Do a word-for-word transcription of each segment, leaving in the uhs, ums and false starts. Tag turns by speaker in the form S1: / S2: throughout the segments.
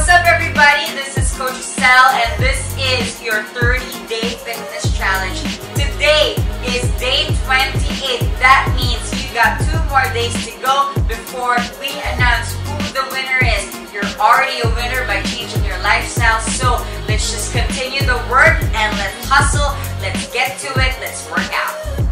S1: What's up, everybody? This is Coach Sel, and this is your thirty day fitness challenge. Today is day twenty-eight. That means you got two more days to go before we announce who the winner is. You're already a winner by changing your lifestyle, so let's just continue the work and let's hustle. Let's get to it. Let's work out.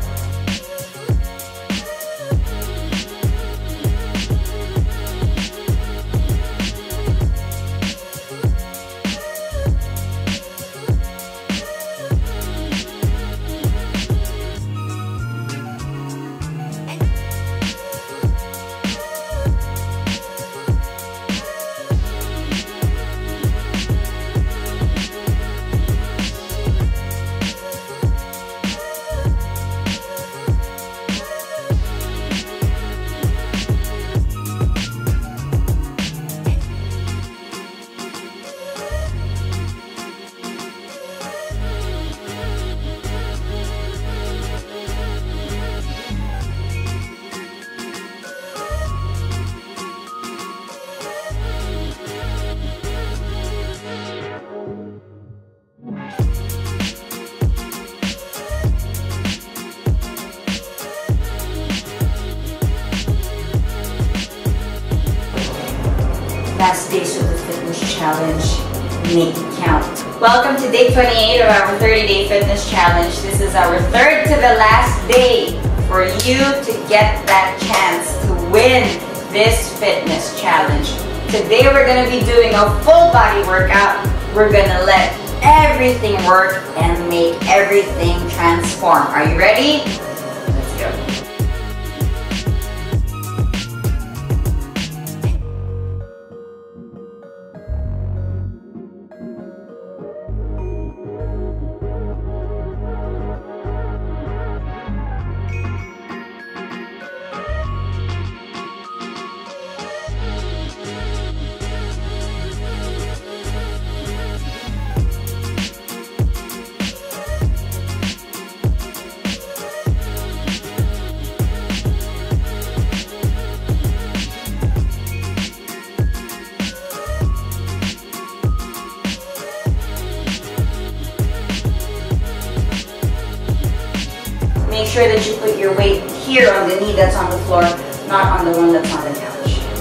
S1: Last days of the fitness challenge, make it count. Welcome to day twenty-eight of our thirty day fitness challenge. This is our third to the last day for you to get that chance to win this fitness challenge. Today we're going to be doing a full body workout. We're going to let everything work and make everything transform. Are you ready? Let's go. Make sure that you put your weight here on the knee that's on the floor, not on the one that's on the couch.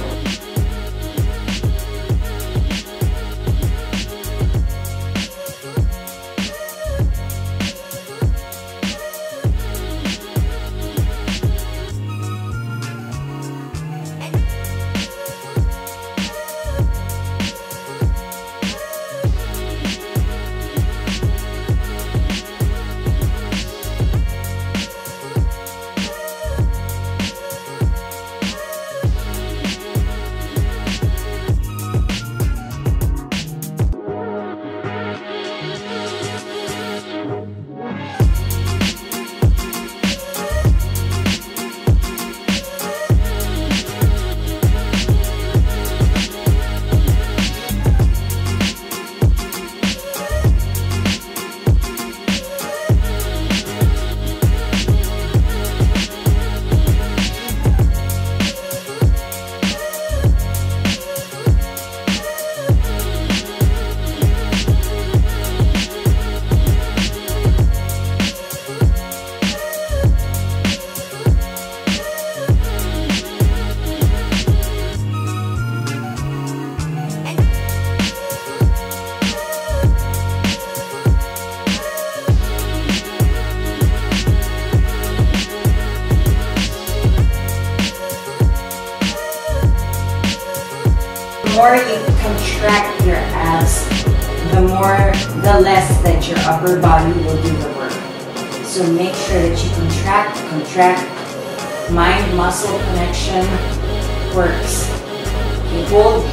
S1: The more you contract your abs, the more, the less that your upper body will do the work. So make sure that you contract, contract. Mind-muscle connection works. Okay, hold.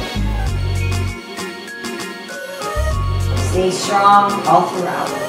S1: Stay strong all throughout.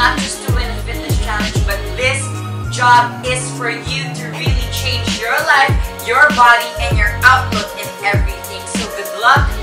S1: not just to win a fitness challenge, but this job is for you to really change your life, your body, and your outlook in everything. So good luck.